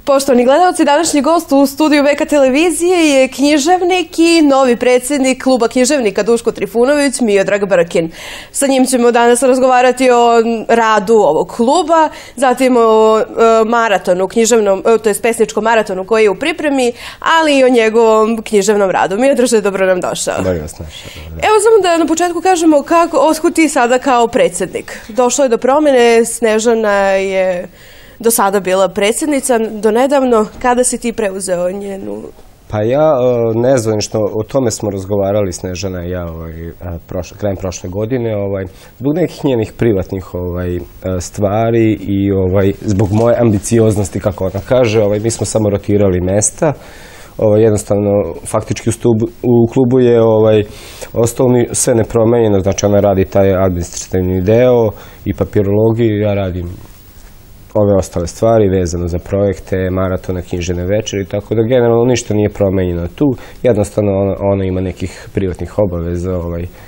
Poštovani gledalci, današnji gost u studiju VK televizije je književnik i novi predsjednik kluba književnika Duško Trifunović, Miodrag Brkin. Sa njim ćemo danas razgovarati o radu ovog kluba, zatim o maratonu književnom, to je pesničkom maratonu koji je u pripremi, ali i o njegovom književnom radu. Miodraže, dobro nam došao. Dobro vas našao. Evo samo da na početku kažemo otkud ti sada kao predsjednik. Došlo je do promjene, Snežana je do sada bila predsjednica, do nedavno. Kada si ti preuzeo njenu? Pa ja ne znam što, o tome smo razgovarali Snežana i ja krajem prošle godine, zbog nekih njenih privatnih stvari i zbog moje ambicioznosti, kako ona kaže, mi smo samo rotirali mesta. Jednostavno, faktički u klubu je ostalo sve nepromenjeno, znači ona radi taj administrativni deo i papirologiju, ja radim ove ostale stvari vezano za projekte, maratone, književne večeri, tako da generalno ništa nije promenjeno tu. Jednostavno ona ima nekih privatnih obaveza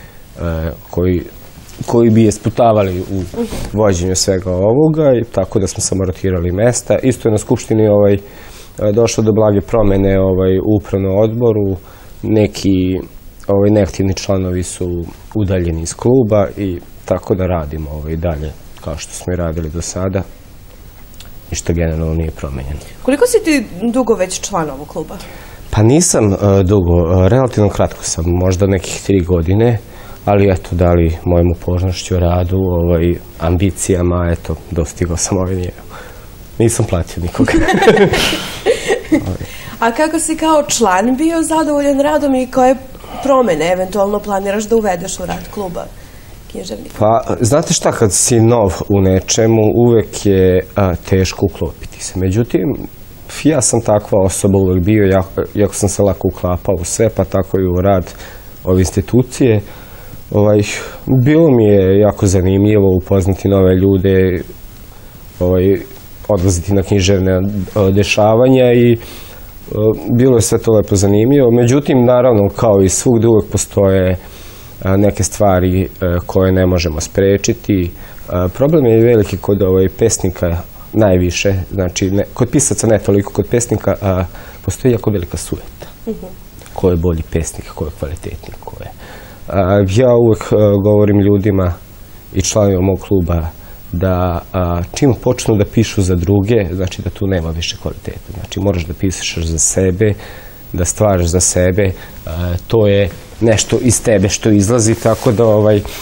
koji bi je sputavali u vođenju svega ovoga, tako da smo samo rotirali mesta. Isto je na Skupštini došlo do blage promene u upravnom odboru. Neki neaktivni članovi su udaljeni iz kluba i tako da radimo dalje kao što smo i radili do sada. Ništa generalno nije promenjeno. Koliko si ti dugo već član ovog kluba? Pa nisam dugo, relativno kratko sam, možda nekih 3 godine, ali eto, da li mojom upoznanošću, radu, ambicijama, eto, dostigao sam ove nijevo. Nisam platio nikoga. A kako si kao član bio zadovoljan radom i koje promjene eventualno planiraš da uvedeš u rad kluba književnika? Pa, znate šta, kad si nov u nečemu, uvek je teško uklopiti se. Međutim, ja sam takva osoba uvek bio, jako sam se lako uklapao u sve, pa tako i u rad ove institucije. Bilo mi je jako zanimljivo upoznati nove ljude, odlaziti na književne dešavanja i bilo je sve to lepo zanimljivo. Međutim, naravno, kao i svugde, uvek postoje neke stvari koje ne možemo sprečiti. Problem je veliki kod pesnika najviše, znači kod pisaca ne toliko, kod pesnika postoji jako velika sujeta. Ko je bolji pesnik, ko je kvalitetniji, ko je. Ja uvek govorim ljudima i članovima mog kluba da čim počnu da pišu za druge, znači da tu nema više kvaliteta. Znači moraš da pišeš za sebe, da stvaraš za sebe, to je nešto iz tebe što izlazi, tako da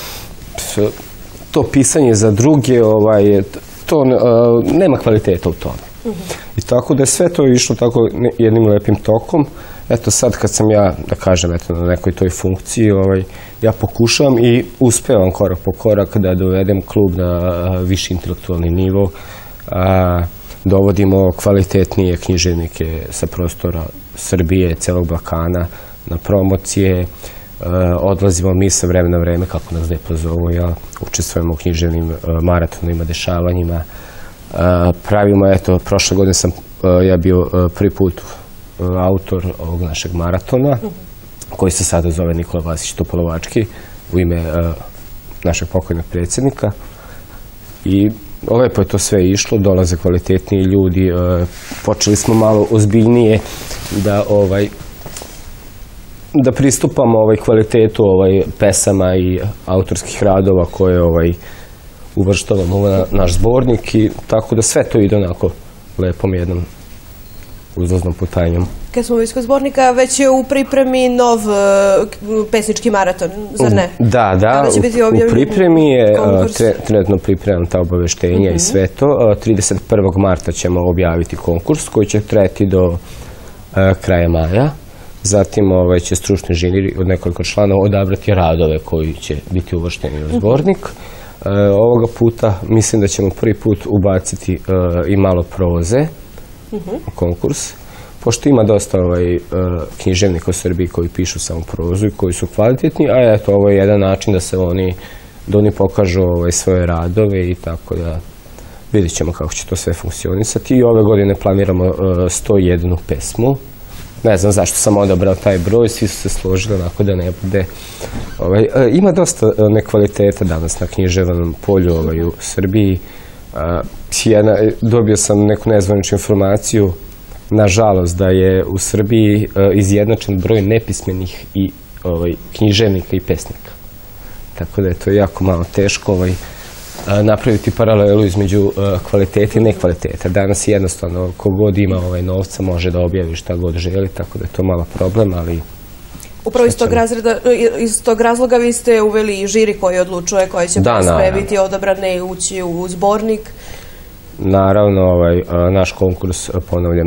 to pisanje za druge, to nema kvaliteta u tome. I tako da je sve to išlo tako jednim lepim tokom. Eto sad kad sam ja, da kažem, na nekoj toj funkciji, ja pokušavam i uspevam korak po korak da dovedem klub na viši intelektualni nivo, dovodimo kvalitetnije književnike sa prostora Srbije, celog Balkana na promocije, odlazimo mi sa vremena na vreme, kako nas lijepo zovu, učestvujemo u književnim maratonima, dešavanjima, pravimo, eto, prošle godine sam ja bio prvi put autor ovog našeg maratona, koji se sada zove Nikola Vasić Topolovački, u ime našeg pokojnog predsjednika. I lepo je to sve išlo, dolaze kvalitetniji ljudi, počeli smo malo ozbiljnije da pristupamo kvalitetu pesama i autorskih radova koje uvrštavamo u naš zbornik i tako da sve to ide onako lepom jednom uzlaznom putanjom. Kad smo već kod zbornika, već je u pripremi nov pesnički maraton, zar ne? Da, u pripremi je, trenutno pripremam ta obaveštenja i sve to. 31. marta ćemo objaviti konkurs koji će trajati do kraja maja. Zatim će stručni žiri od nekoliko članova odabrati radove koji će biti uvršteni u zbornik. Ovoga puta mislim da ćemo prvi put ubaciti i malo proze u konkurs, pošto ima dosta književnika u Srbiji koji pišu samo prozu i koji su kvalitetni, a eto, ovo je jedan način da oni pokažu svoje radove i tako da vidjet ćemo kako će to sve funkcionisati. I ove godine planiramo 101 pesmu. Ne znam zašto sam odabrao taj broj, svi su se složili onako da ne bude. Ima dosta nekvaliteta danas na književnom polju u Srbiji. Dobio sam neku nezvaničnu informaciju nažalost, da je u Srbiji izjednačen broj nepismenih i književnika i pesnika. Tako da je to jako malo teško napraviti paralelu između kvaliteta i nekvaliteta. Danas jednostavno kogod ima novca može da objavi šta god želi, tako da je to malo problem, ali... Upravo iz tog razloga vi ste uveli i žiri koji odlučuje koje će pesme biti odabrane i ući u zbornik. Naravno, naš konkurs, ponavljam,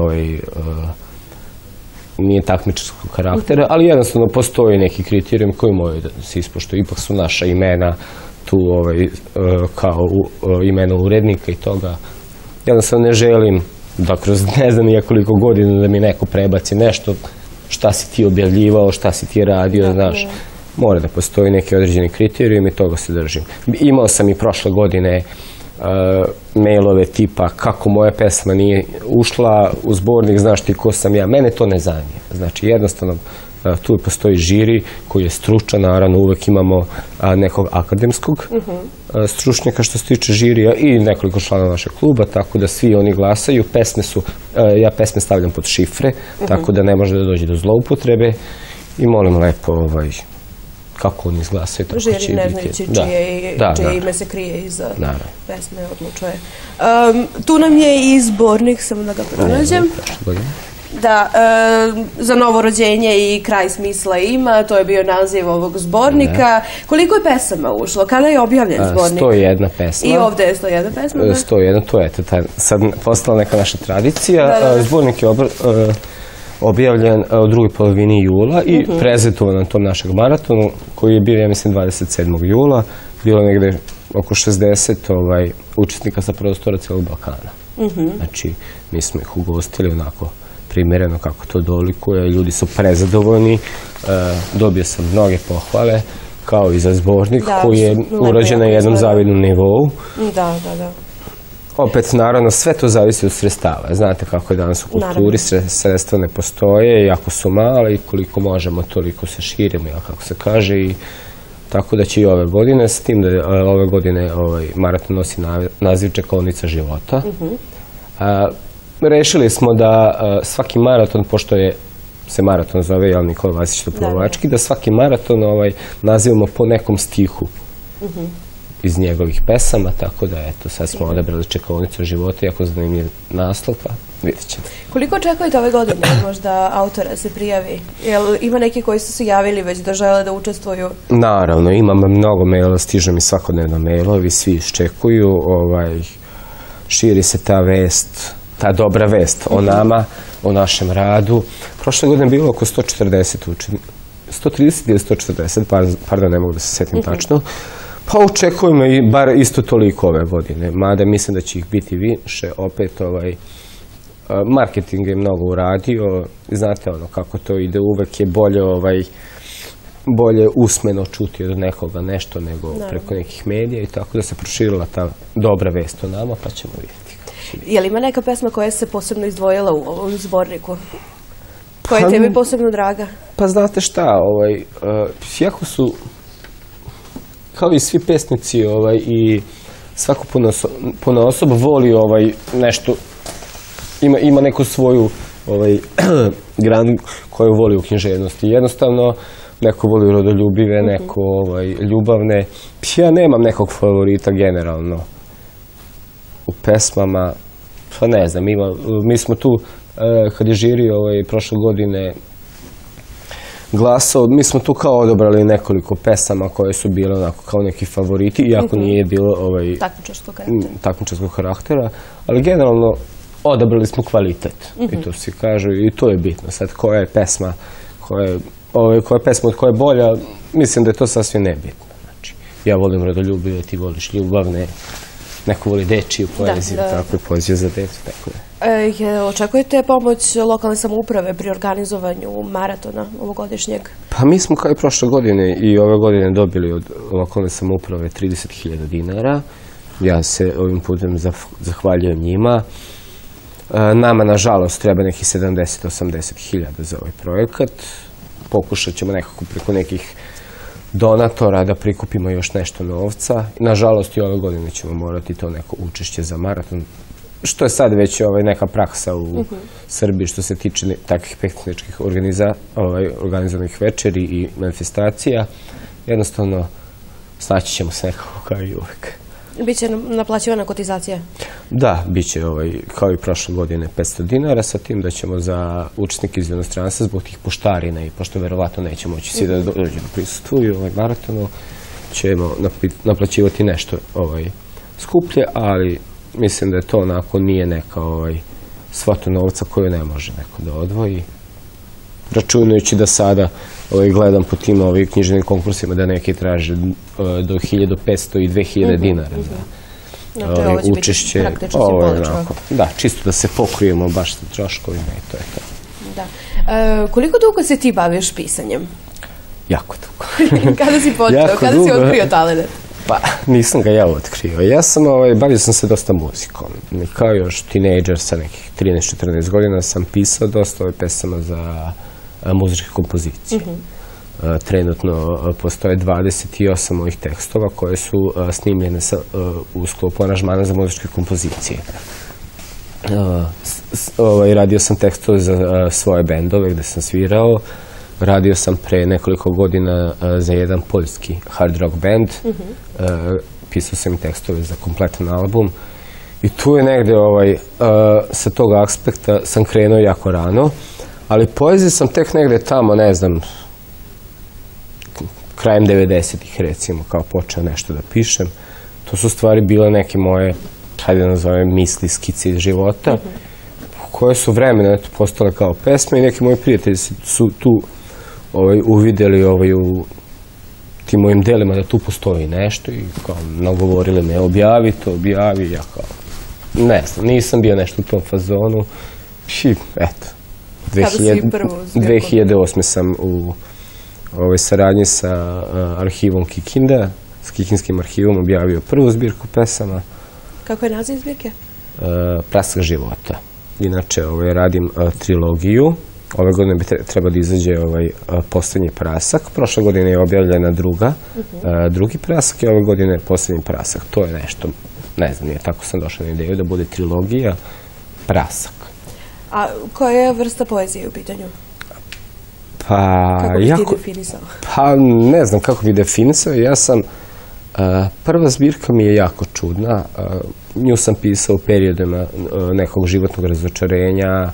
nije takmičarskog karaktera, ali jednostavno postoji neki kriterijum koji moraju da se ispoštuju. Ipak su naša imena tu kao imena urednika i toga. Jednostavno ne želim da kroz ne znam koliko godina da mi neko prebaci nešto šta si ti objavljivao, šta si ti radio, znaš. Mora da postoji neki određeni kriterijum i toga se držim. Imao sam i prošle godine mailove tipa kako moja pesma nije ušla u zbornik, znaš ti ko sam ja. Mene to ne zanima. Znači jednostavno tu postoji žiri koji je stručan, naravno uvek imamo nekog akademskog stručnjaka što se tiče žirija i nekoliko članova našeg kluba, tako da svi oni glasaju. Ja pesme stavljam pod šifre, tako da ne može da dođe do zloupotrebe i molim lepo kako oni izglasaju, tako će biti. Žiri ne znajući čije ime se krije iza pesme odlučuje. Tu nam je i zbornik, samo da ga pronađem. Da, za novo rođenje i kraj smisla ima, to je bio naziv ovog zbornika. Koliko je pesama ušlo? Kada je objavljen zbornik? 101 pesma. I ovde je 101 pesma? 101, to je sad postala neka naša tradicija. Zbornik je objavljen u drugoj polovini jula i prezentovan na tom našeg maratonu koji je bio, ja mislim, 27. jula. Bilo je negde oko 60 učesnika sa prostora celog Balkana. Znači, mi smo ih ugostili onako primereno kako to dolikuje, ljudi su prezadovoljni, dobio sam mnoge pohvale, kao i za zbornik koji je urađen na jednom zavidnom nivou. Da. Opet, naravno, sve to zavisi od sredstava. Znate kako je danas u kulturi, sredstva ne postoje, jako su male i koliko možemo, toliko se širimo, kako se kaže, i tako da će i ove godine, s tim da ove godine maraton nosi naziv Čekaonica života. Rešili smo da svaki maraton, pošto se maraton zove Nikola Vasić Topolovački, da svaki maraton nazivamo po nekom stihu iz njegovih pesama, tako da eto, sad smo odabrali Čekaonicu života, jako zanimljiv naslov, pa vidjet ćemo. Koliko očekujete ove godine možda autora se prijavi? Jel ima neki koji su se javili već da žele da učestvuju? Naravno, imam mnogo maila, stiže mi svakodnevno mailovi, svi iščekuju, širi se ta vest, ta dobra vest o nama, o našem radu. Prošle godine je bilo oko 140 učenika, 130 ili 140, pardon, ne mogu da se setim tačno. Pa očekujemo i bar isto toliko ove godine, mada mislim da će ih biti više, opet marketing je mnogo uradio, znate kako to ide, uvek je bolje usmeno čuti od nekoga nešto nego preko nekih medija i tako da se proširila ta dobra vest o nama, pa ćemo vidjeti. Je li ima neka pesma koja se posebno izdvojila u ovom zborniku? Koja je tebi posebno draga? Pa znate šta, jako su, kao i svi pesnici i svako ponaosob voli nešto, ima neku svoju granu koju voli u književnosti. Jednostavno, neko voli rodoljubive, neko ljubavne. Ja nemam nekog favorita generalno u pesmama, pa ne znam, mi smo tu, kad je žiri prošle godine glasao, mi smo tu kao odabrali nekoliko pesama koje su bile onako kao neki favoriti, iako nije bilo takmičarskog karaktera, ali generalno odabrali smo kvalitet, i to svi kažu, i to je bitno. Sad, koja je pesma od koje je bolja, mislim da je to sasvim nebitno. Znači, ja volim rodoljubive, ti voliš ljubavne, neko voli dečiju poeziju, tako i poeziju za decu, tako da. Očekujete pomoć lokalne samouprave pri organizovanju maratona ovogodišnjeg? Pa mi smo kao i prošle godine i ove godine dobili od lokalne samouprave 30.000 dinara. Ja se ovim putem zahvaljujem njima. Nama, nažalost, treba nekih 70-80.000 za ovaj projekat. Pokušat ćemo nekako preko nekih donatora da prikupimo još nešto novca. Nažalost, i ove godine ćemo morati to neko učešće za maraton što je sad već neka praksa u Srbiji što se tiče takvih pesničkih organizovanih večeri i manifestacija. Jednostavno, snaći ćemo se nekako kao i uvek. Biće naplaćivana kotizacija? Da, bit će kao i prošle godine 500 dinara, sa tim da ćemo za učesnike iz inostranstva zbog tih poštarina i pošto verovatno neće moći svi da dođu da prisustvuju maratonu, ćemo naplaćivati nešto skuplje, ali mislim da je to onako nije neka svota novca koju ne može neko da odvoji. Računajući da sada gledam po tim književnim konkursima da neki traže do 1500 i 2000 dinara za učešće. Da, čisto da se pokrijemo baš sa troškovima i to je to. Koliko dugo se ti baviš pisanjem? Jako dugo. Kada si počeo? Kada si otkrio talent? Pa, nisam ga ja otkrio. Ja sam, bavio sam se dosta muzikom. Kao još tinejdžer sa nekih 13-14 godina sam pisao dosta pesama za muzičke kompozicije. Trenutno postoje 28 mojih tekstova koje su snimljene u sklopu aranžmana za muzičke kompozicije. Radio sam tekstove za svoje bendove gde sam svirao. Radio sam pre nekoliko godina za jedan poljski hard rock band. Pisao sam i tekstove za kompletan album. I tu je negde sa tog aspekta sam krenuo jako rano. Ali poeziju sam tek negde tamo, ne znam, krajem 90-ih recimo, kao počeo nešto da pišem. To su stvari bile neke moje, hajde da nazovem, misli, skice iz života, koje su vremena postale kao pesme i neki moji prijatelji su tu uvideli u tim mojim delima da tu postoji nešto i kao nagovorili me, objavi to, objavi, ja kao, ne znam, nisam bio nešto u tom fazonu i eto. 2008. sam u saradnji sa arhivom Kikinda, s Kikinskim arhivom objavio prvu zbirku pesama. Kako je naziv zbirke? Prasak života. Inače, radim trilogiju. Ove godine bi trebalo da izađe poslednji prasak. Prošle godine je objavljena drugi prasak i ove godine je poslednji prasak. To je nešto, ne znam, nije tako sam došao na ideju da bude trilogija prasak. A koja je vrsta poezije u pitanju? Kako bi ti definisao? Pa ne znam kako bi definisao. Ja sam, prva zbirka mi je jako čudna. Nju sam pisao u periodima nekog životnog razočarenja,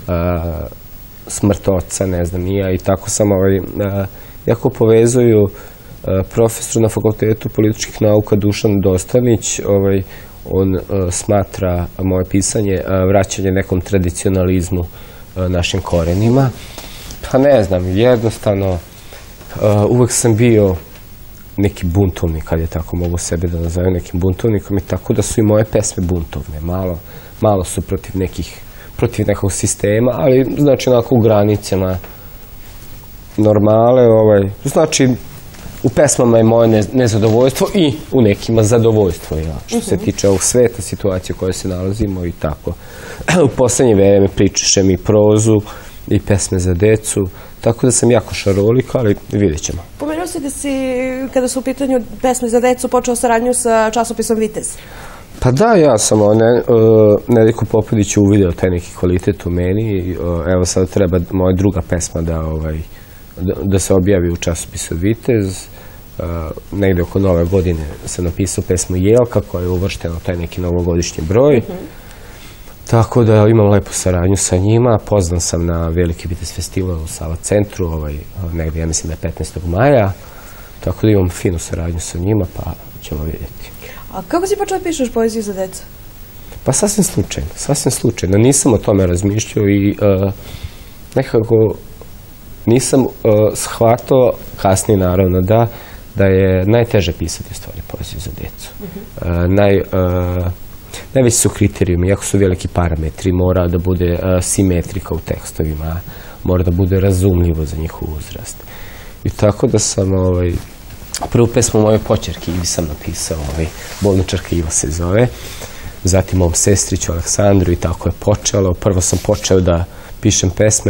smrt oca, ne znam, ja i tako sam jako povezuju profesor na Fakultetu političkih nauka Dušan Dostanić. On smatra moje pisanje vraćanje nekom tradicionalizmu našim korenima. Pa ne znam, jednostavno uvek sam bio neki buntovnik, kad je tako mogu sebe da nazovem nekim buntovnikom i tako da su i moje pesme buntovne. Malo su protiv nekog sistema, ali znači onako u granicama normale. Znači u pesmama je moje nezadovoljstvo i u nekima zadovoljstvo, što se tiče ovog sveta, situacije u kojoj se nalazimo i tako. U poslednje vreme pričašem i prozu i pesme za decu, tako da sam jako šarolik, ali vidjet ćemo. Pomenuo si da si, kada su u pitanju pesme za decu, počeo saradnju sa časopisom Vitez. Pa da, ja sam Nedeljko Popadić uvideo taj neki kvalitet u meni. Evo sad treba moja druga pesma da se objavi u časopisu Vitez. Negde oko nove godine sam napisao pesmu Jelka koja je uvrštena u taj neki novogodišnji broj. Tako da imam lepu saradnju sa njima. Poznan sam na Veliki Vitez festival u Sava centru, negde ja mislim da je 15. maja. Tako da imam finu saradnju sa njima, pa ćemo vidjeti. A kako si počeo da pišeš poeziju za decu? Pa sasvim slučajno. Nisam o tome razmišljao i nekako nisam shvatao, kasnije naravno da je najteže pisati stvari poeziju za decu. Najveći su kriterijumi, jako su veliki parametri, mora da bude simetrika u tekstovima, mora da bude razumljivo za njihov uzrast. I tako da sam prvu pesmu moje poćerke Ivi sam napisao, Bolničarka Iva se zove, zatim mom sestriću Aleksandru i tako je počelo. Prvo sam počeo da pišem pesme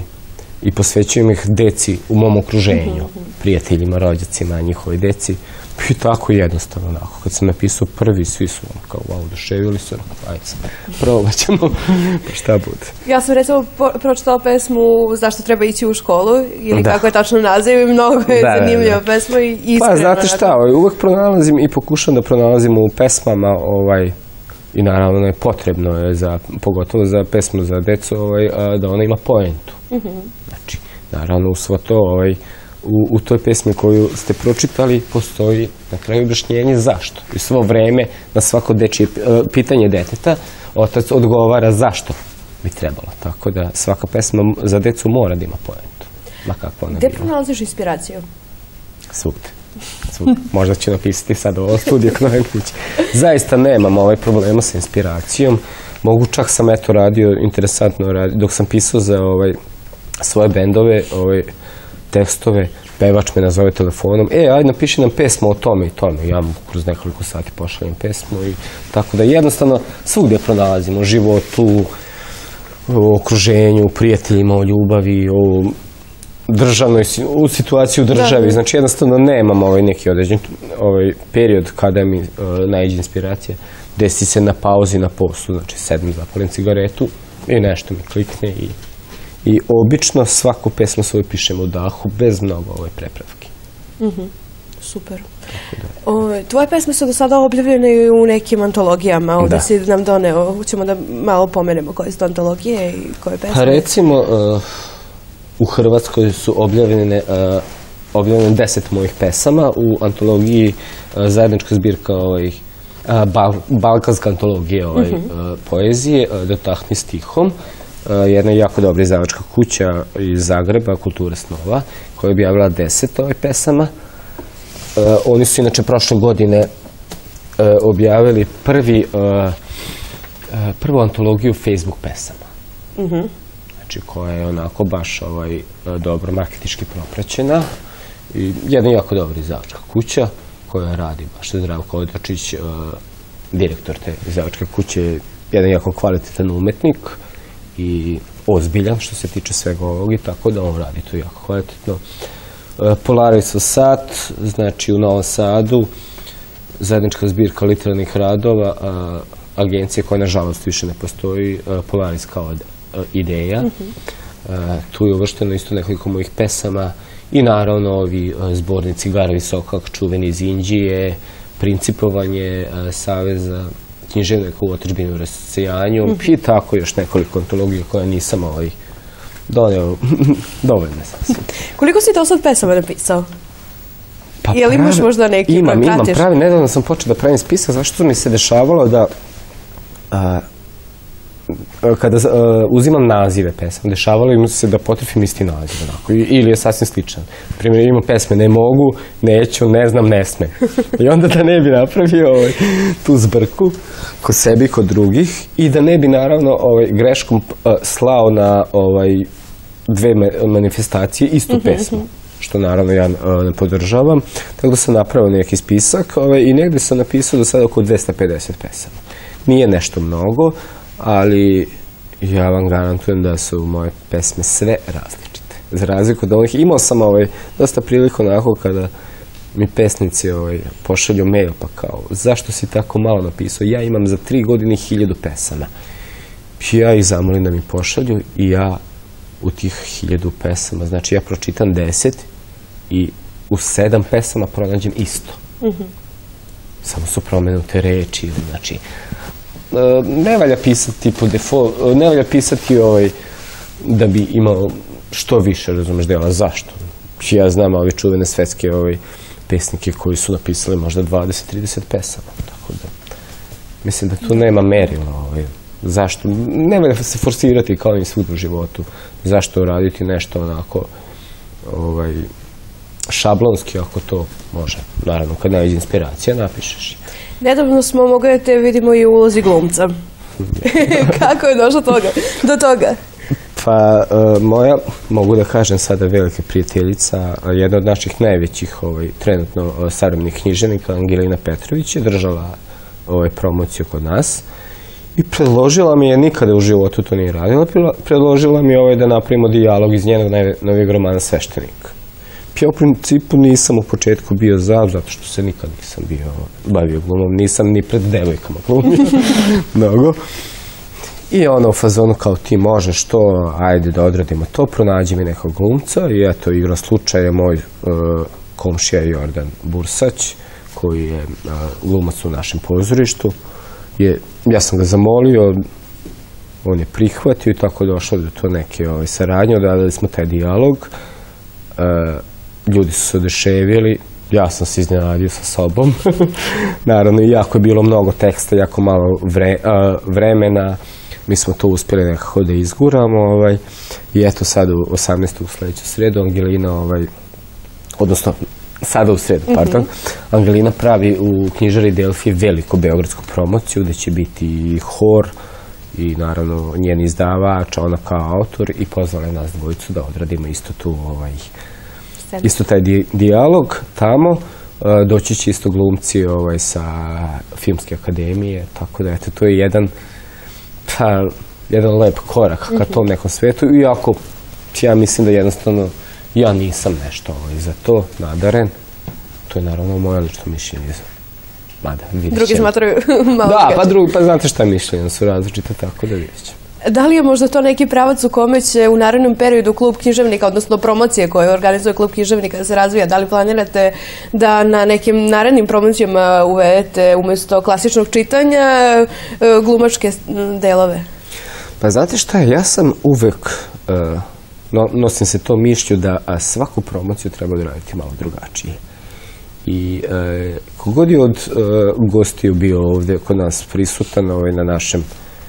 i posvećujem ih deci u mom okruženju, prijateljima, rođacima, njihovoj deci. I tako jednostavno, onako, kad sam napisao prvi, svi su kao, wow, oduševili se, ajde sad, probat ćemo, pa šta bude. Ja sam recimo pročitala pesmu Zašto treba ići u školu, ili kako je tačno naziv, mnogo je zanimljiva pesma i iskreno. Pa, znate šta, uvek pronalazim i pokušam da pronalazim u pesmama, i naravno je potrebno, pogotovo za pesmu za decu, da ona ima poentu. Znači, naravno, u svo to, u toj pesmi koju ste pročitali postoji na kraju objašnjenje zašto. I svo vreme na svako dečije pitanje deteta otac odgovara zašto bi trebalo. Tako da svaka pesma za decu mora da ima poentu. Gde pronalaziš inspiraciju? Svugde. Možda ću napisati sad ovo studiju k Novoj kući. Zaista nemam problema sa inspiracijom. Mogu, čak sam radio, interesantno radio, dok sam pisao za svoje bendove, tekstove, pevač me nazove telefonom, ajde napiši nam pesmu o tome i tome. Ja mu kroz nekoliko sati pošaljem pesmu i tako da jednostavno svugdje pronalazimo u životu, u okruženju, u prijateljima, u ljubavi, u situaciji u državi. Znači jednostavno nemam neki određen period kada mi naiđe inspiracija. Desi se na pauzi, na poslu, znači sedem, zapalim cigaretu i nešto mi klikne i obično svaku pesmu svoju pišem u dahu, bez mnogo prepravki. Super. Tvoje pesme su do sada objavljene u nekim antologijama. Ovdje si nam doneo, ćemo da malo pomenemo koje su to antologije i koje pesme. Pa recimo, u Hrvatskoj su objavljene 10 mojih pesama u antologiji zajednička zbirka balkanska antologija poezije Dotakni stihom. Jedna jako dobra izdavačka kuća iz Zagreba, Kultura snova, koja je objavila 10 pesama. Oni su inače prošle godine objavili prvu antologiju Facebook pesama. Znači koja je onako baš dobro marketinški propraćena. Jedna jako dobra izdavačka kuća koja radi baš Zdravko Odačić, direktor te izdavačke kuće, jedan jako kvalitetan umetnik i ozbiljan što se tiče svega ovog i tako da on radi to jako kvalitetno. Polaris Sat, znači u Novom Sadu, zajednička zbirka literarnih radova, agencija koja nažalost više ne postoji, Polaris kao ideja. Tu je uvršteno isto nekoliko mojih pesama i naravno ovi zbornici Gara Visokak, čuveni iz Indije, Principovanje Saveza književnika u otadžbini u rasejanju i tako još nekoliko antologija koje nisam doneo dovoljno sasvim. Koliko si to sad pesama napisao? Jel imaš možda neki koji pratiš? Imam, pravi. Nedavno sam počeo da pravim spisak, zašto mi se dešavalo da kada uzimam nazive pesama, dešavalo im se da potrefim isti naziv, ili je sasvim sličan. Primjer, imam pesme ne mogu, neću, ne znam, ne smem. I onda da ne bi napravio tu zbrku kod sebi i kod drugih i da ne bi naravno greškom slao na dve manifestacije istu pesmu, što naravno ja ne podržavam. Tako da sam napravio neki spisak i negdje sam napisao do sada oko 250 pesama. Nije nešto mnogo, ali ja vam garantujem da su moje pesme sve različite. Za razliku od onih, imao sam dosta priliku onako kada mi pesnici pošalju mail pa kao, zašto si tako malo napisao? Ja imam za 3 godine 1000 pesama. Ja ih zamolim da mi pošalju i ja u tih 1000 pesama, znači ja pročitam 10 i u 7 pesama pronađem isto. Samo su promenute reči, znači ne valja pisati po default, ne valja pisati da bi imao što više, razumeš, dela. Zašto? Ja znam ove čuvene svetske pesnike koji su napisali možda 20-30 pesama, tako da mislim da tu nema merila. Zašto? Ne valja se forsirati kao i svud u životu. Zašto raditi nešto onako šablonski, ako to može. Naravno, kad nađe inspiracija, napišeš. Nedavno smo mogli da te vidimo i u ulozi glumca. Kako je došlo do toga? Pa moja, mogu da kažem sada, velika prijateljica, jedna od naših najvećih trenutno savremnih književnika, Angelina Petrović, je držala promociju kod nas i predložila mi je, nikada u životu to nije radila, predložila mi je da napravimo dijalog iz njenog najnovijeg romana Sveštenik. Ja u principu nisam u početku bio zato što se nikad nisam bavio glumom, nisam ni pred devojkama glumio mnogo. I ono u fazonu kao ti možeš to, ajde da odradimo to, pronađi mi nekog glumca i eto, igra slučaja moj komšija Jordan Bursać, koji je glumac u našem pozorištu. Ja sam ga zamolio, on je prihvatio i tako došlo do to neke saradnje, odradili smo taj dijalog, ljudi su se oduševili, ja sam se iznenadio sa sobom, naravno jako je bilo mnogo teksta, jako malo vremena, mi smo to uspjeli nekako da izguramo i eto sad u 18. u sljedeću sredu Angelina, odnosno sada u sredu, pardon, Angelina pravi u knjižari Delfije veliku beogradsku promociju gde će biti i hor i naravno njen izdavač, ona kao autor i pozvala je nas dvojicu da odradimo isto tu isto taj dijalog tamo. Doći će isto glumci sa Filmske akademije, tako da eto, to je jedan lep korak ka tom nekom svetu, iako ja mislim da jednostavno ja nisam nešto za to nadaren. To je naravno moje lično mišljenje. Mada, vidjet ćemo. Drugi smatraju malo drugačije. Pa znate šta mišljenja su različite, tako da vidjet ćemo. Da li je možda to neki pravac u kome će u narednom periodu klub književnika, odnosno promocije koje organizuje klub književnika da se razvija? Da li planirate da na nekim narednim promocijama uvedete umjesto klasičnog čitanja glumačke delove? Pa znate šta, ja sam uvek, nosim se to mišlju da svaku promociju treba da raditi malo drugačije. I kogod je od gostiju bio ovdje kod nas prisutan na našem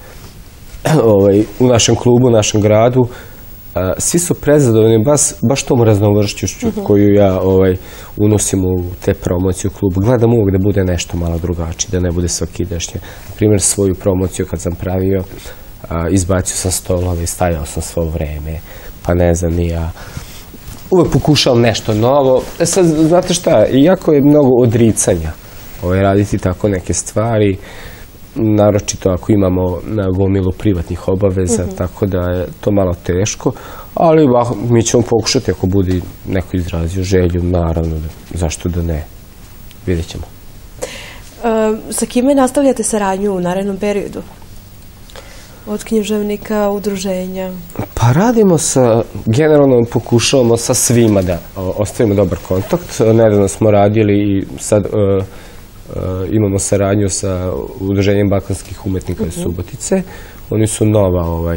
u našem klubu, u našem gradu, svi su prezadovoljni baš tom raznovršćušću koju ja unosim u te promocije u klubu. Gledam uvijek da bude nešto malo drugačije, da ne bude svakidašnje. Na primjer, svoju promociju kad sam pravio, izbacio sam stolove i stajao sam svo vreme, pa ne znam ni ja. Uvijek pokušavam nešto novo. Sad, znate šta, iako je mnogo odricanja raditi tako neke stvari, naročito ako imamo na gomilu privatnih obaveza, tako da je to malo teško, ali mi ćemo pokušati ako bude neko izrazio želju, naravno, zašto da ne, vidjet ćemo. Sa kime nastavljate saradnju u narednom periodu? Od književnika, udruženja? Pa radimo generalno pokušavamo sa svima da ostavimo dobar kontakt. Nedavno smo radili i sad imamo saradnju sa Udruženjem balkanskih umetnika iz Subotice. Oni su nova,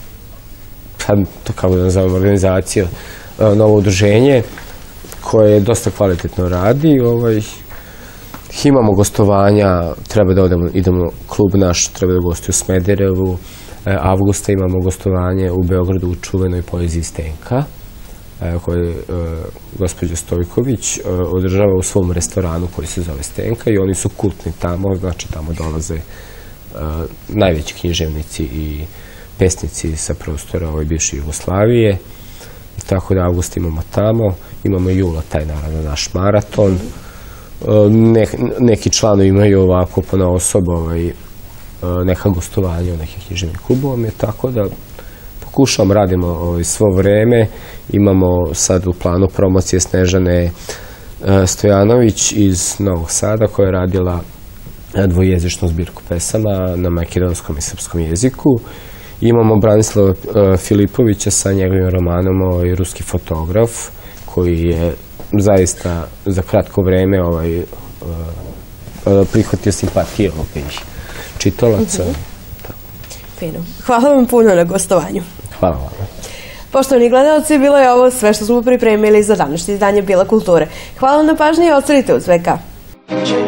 kako da nazovem, organizacija, novo udruženje koje dosta kvalitetno radi. Imamo gostovanja, treba da idemo, klub naš treba da gostuje u Smederevu. Avgusta imamo gostovanje u Beogradu u čuvenoj poeziji Stenka, koje gospođa Stojković održava u svom restoranu koji se zove Stenka i oni su kultni tamo, znači tamo dolaze najveći književnici i pesnici sa prostora bivše Jugoslavije. Tako da avgust imamo tamo, imamo jula taj naravno naš maraton. Neki članovi imaju ovako ponaosob neka gostovanja u nekim književnim klubovima, tako da pokušamo, radimo svo vreme. Imamo sad u planu promocije Snežane Stojanović iz Novog Sada koja je radila dvojezičnu zbirku pesama na makedonskom i srpskom jeziku. Imamo Branislava Filipovića sa njegovim romanom Ruski fotograf koji je zaista za kratko vreme prihvatio simpatije čitalaca. Fino. Hvala vam puno na gostovanju. Hvala vam. Poštovani gledalci, bilo je ovo sve što smo pripremili za današnje izdanje Bila kulture. Hvala na pažnji i ostanite uz VK.